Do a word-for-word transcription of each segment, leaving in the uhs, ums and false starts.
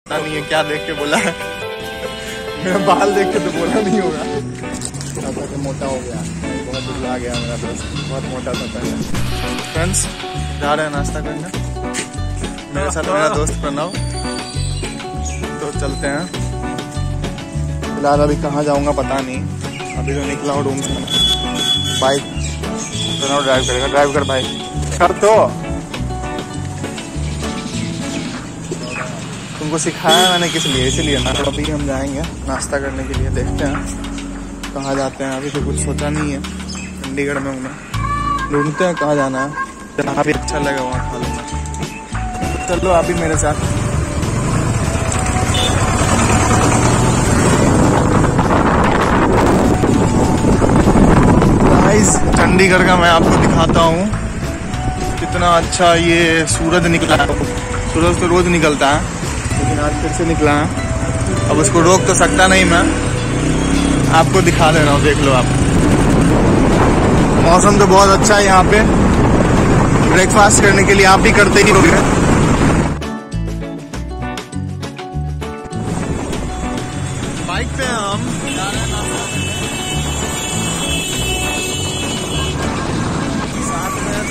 नहीं है क्या देख के बोला है। मेरा बाल देख के तो बोला नहीं होगा। ऐसा कि मोटा हो गया, बहुत दुबला गया मेरा दोस्त, बहुत मोटा था पहले। फ्रेंड्स जा रहे हैं नाश्ता करने, मेरे साथ मेरा दोस्त प्रणव। तो चलते हैं। फिलहाल अभी कहाँ जाऊँगा पता नहीं, अभी तो निकला हूँ रूम से। बाइक प्रणव ड्राइव करेगा, ड्राइव कर भाई। कर तो तुमको सिखाया मैंने किस लिए, इसलिए ना। तो अभी हम जाएंगे नाश्ता करने के लिए, देखते हैं कहाँ जाते हैं। अभी तो कुछ सोचा नहीं है, चंडीगढ़ में हूँ मैं, ढूंढते हैं कहाँ जाना है, जहाँ भी अच्छा लगा वहाँ खा लूँगा। तो चलो आप भी मेरे साथ। गाइस चंडीगढ़ का मैं आपको दिखाता हूँ कितना अच्छा ये सूरज निकला है। सूरज तो रोज निकलता है लेकिन आज फिर से निकला है। अब उसको रोक तो सकता नहीं मैं, आपको दिखा दे रहा हूँ, देख लो आप। मौसम तो बहुत अच्छा है यहाँ पे, ब्रेकफास्ट करने के लिए आप भी करते ही होंगे। बाइक पे हम जा रहे हैं साथ में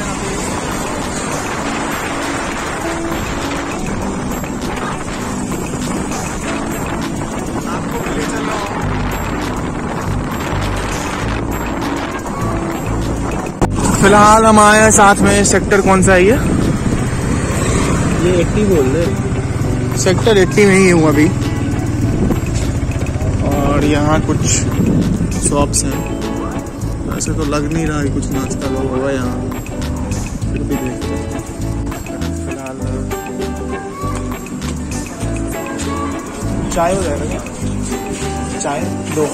फिलहाल हम आए हैं साथ में। सेक्टर कौन सा है ये? ये एट्टी बोल रहे, सेक्टर एट्टी में ही हूँ अभी। और यहाँ कुछ शॉप्स हैं, ऐसे तो लग नहीं रहा है कुछ नाश्ता लोग होगा यहाँ, फिर भी देखते हैं। फिलहाल चाय हो जाएगा क्या? चाय दो।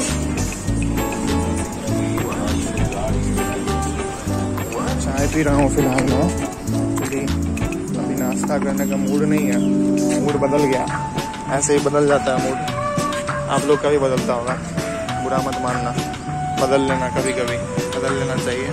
चाय पी रहा हूँ फिलहाल मैं, क्योंकि अभी नाश्ता करने का मूड नहीं है। मूड बदल गया, ऐसे ही बदल जाता है मूड। आप लोग का भी बदलता होगा, बुरा मत मानना, बदल लेना, कभी कभी बदल लेना चाहिए।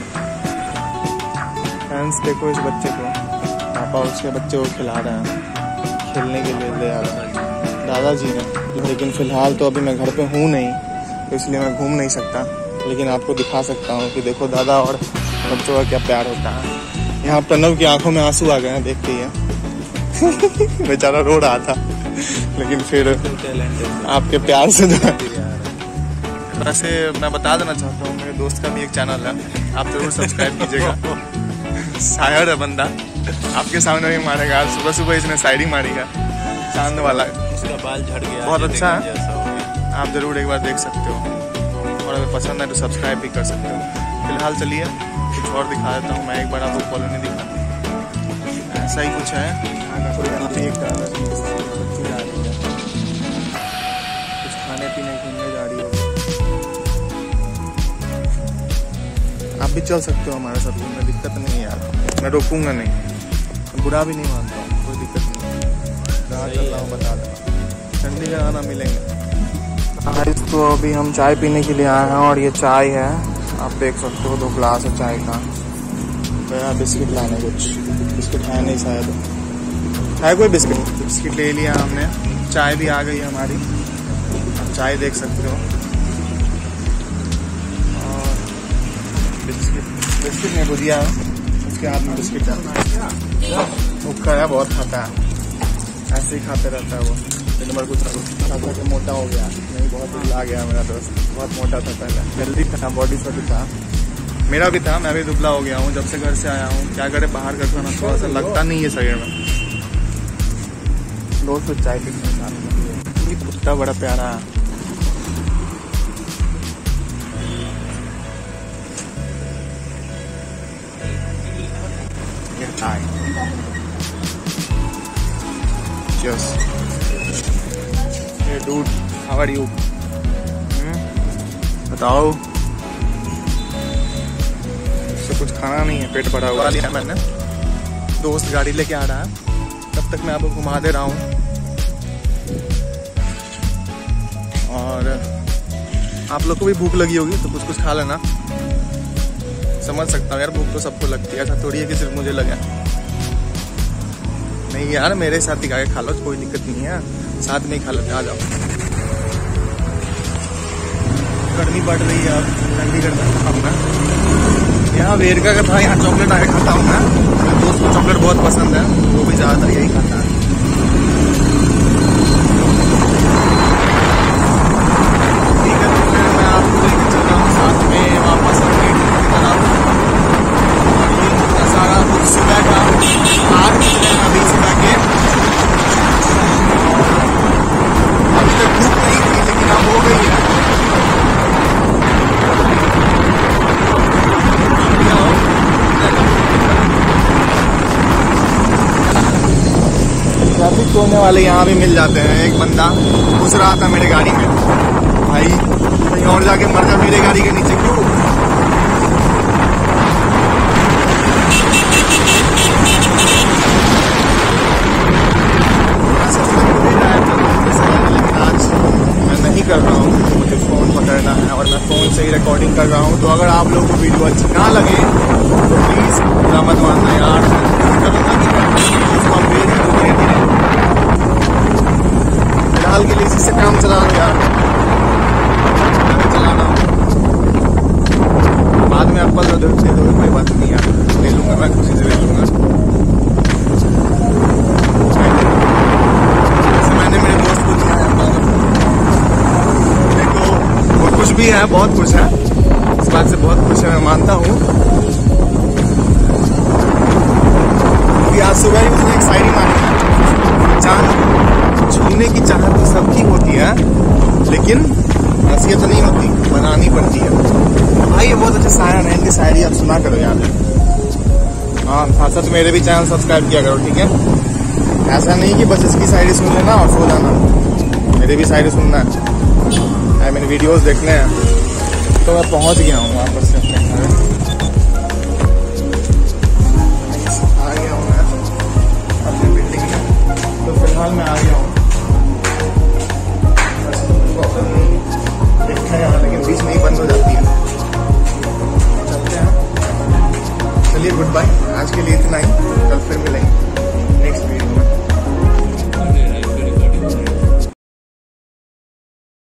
फ्रेंड्स देखो इस बच्चे को, पापा उसके बच्चे को खिला रहे हैं, खेलने के लिए ले आ रहे हैं दादाजी ने। लेकिन फ़िलहाल तो अभी मैं घर पे हूँ नहीं, तो इसलिए मैं घूम नहीं सकता, लेकिन आपको दिखा सकता हूँ कि देखो दादा और बच्चों का क्या प्यार होता है। यहाँ प्रणव की आंखों में आंसू आ गए हैं, देखते ही बेचारा रो रहा था, लेकिन फिर आपके प्यार से जो है। वैसे मैं बता देना चाहता हूँ, मेरे दोस्त का भी एक चैनल है, आप जरूर सब्सक्राइब कीजिएगा। शायर है बंदा, आपके सामने भी मारेगा। आज सुबह सुबह इसने शायरी मारी है, चांद वाला, उसका बाल झड़ गया, बहुत अच्छा है। आप जरूर एक बार देख सकते हो, और अगर पसंद है तो सब्सक्राइब भी कर सकते हो। फिलहाल चलिए कुछ और दिखा देता हूँ मैं, एक बार आपको कॉलोनी दिखा। ऐसा ही कुछ है, कुछ खाने पीने घूमने जा रही हो। आप भी चल सकते हो हमारे साथ घूमने, दिक्कत नहीं है यार, मैं रोकूंगा नहीं, बुरा भी नहीं मानता हूँ, कोई दिक्कत नहीं। जहाँ चल रहा हूँ बता दें, चंडीगढ़ आना मिलेंगे। तो अभी हम चाय पीने के लिए आए हैं, और ये चाय है, आप देख सकते हो, दो ग्लास है चाय का। तो यहाँ बिस्किट लाने, कुछ बिस्किट है नहीं शायद, है कोई बिस्किट? बिस्किट ले लिया हमने, चाय भी आ गई है हमारी, आप चाय देख सकते हो। और बिस्किट बिस्किट ने भुजिया है, उसके हाथ में बिस्किट है, भूखा है, बहुत खाता है, ऐसे ही खाते रहता है वो। नंबर कुछ खाता कि मोटा हो गया, नहीं बहुत दुबला गया मेरा दोस्त, बहुत मोटा था पहले, जल्दी था, बॉडी छोटी था, मेरा भी था, मैं भी दुबला हो गया हूँ जब से घर से आया हूँ। क्या करे, बाहर का खाना थोड़ा सा लगता नहीं है शरीर में। दोस्त तो चाय पीने का कुत्ता बड़ा प्यारा है। Cheers. Hey dude, how are you? hmm? बताओ। इससे कुछ खाना नहीं है, पेट भरा हुआ लिया मैंने। दोस्त गाड़ी लेके आ रहा है, तब तक मैं आपको घुमा दे रहा हूँ। और आप लोग को भी भूख लगी होगी तो कुछ कुछ खा लेना। समझ सकता हूँ यार, भूख तो सबको लगती है, ऐसा थोड़ी है कि सिर्फ मुझे लगा। नहीं यार, मेरे साथ ही खा के खा लो, कोई दिक्कत नहीं है, साथ में ही खा लेते, आ जाओ। गर्मी बढ़ रही है, अब ठंडी गर्मी खाता हूँ मैं। यहाँ वेरका का था, यहाँ चॉकलेट आके खाता हूँ मैं। मेरे दोस्त को चॉकलेट बहुत पसंद है, वो भी ज़्यादातर यही खाता है। ठीक है, तो फिर मैं आपको लेकर चल रहा हूँ साथ में वापस अपने की तरफ। ये सारा कुछ सुबह का आठ बज रहे हैं अभी सुबह के। अभी तक धूप नहीं थी लेकिन अब हो गई है। ट्रैफिक तोड़ने वाले यहाँ भी मिल जाते हैं। एक बंदा घुस रहा था मेरे गाड़ी में, भाई कहीं और जाके मर जा, मेरे गाड़ी के नीचे क्यों? लेकिन आज मैं नहीं कर रहा हूँ, मुझे फ़ोन पकड़ना है और मैं फ़ोन से ही रिकॉर्डिंग कर रहा हूँ। तो अगर आप लोगों को वीडियो अच्छी ना लगे तो प्लीज़ बुरा मत मानना यार। फिलहाल के लिए इसी से काम चला रहा यार, चलाना बाद में एप्पल दे दो, कोई बात नहीं यार, ले लूँगा मैं, खुशी से ले लूँगा। जैसे मैंने मेरे दोस्त को दिया है एप्पल, देखो वो कुछ भी है, बहुत कुछ है, इस बात से बहुत खुश है, मैं मानता हूँ। आज सुबह ही उसने एक शायरी मानी है, चांद छूने की चाहत तो सबकी होती है, लेकिन नसीहत नहीं होती, बनानी पड़ती है। भाई ये बहुत अच्छा शायर है, इनकी शायरी आप सुना करो यार। हाँ, साथ साथ मेरे भी चैनल सब्सक्राइब किया करो, ठीक है? ऐसा नहीं कि बस इसकी शायरी सुन लेना और सो जाना, मेरे भी शायरी सुनना है, मैंने वीडियोस देखने हैं। तो मैं पहुँच गया हूँ वापस से अपने घर, आ गया हूँ मैं अपनी बिल्डिंग में। तो फिलहाल मैं आ गया हूँ, देखा है यहाँ, लेकिन बीच में ही बंद हो जाती है। चलते हैं, चलिए गुड बाय, आज के लिए इतना ही, कल फिर मिलेंगे नेक्स्ट वीडियो में।